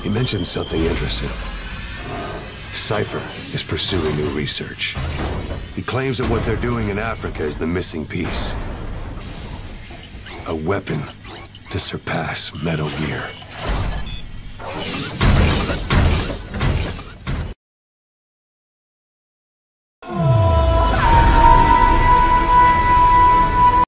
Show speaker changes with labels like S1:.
S1: He mentioned something interesting. Cypher is pursuing new research. He claims that what they're doing in Africa is the missing piece. A weapon to surpass Metal Gear.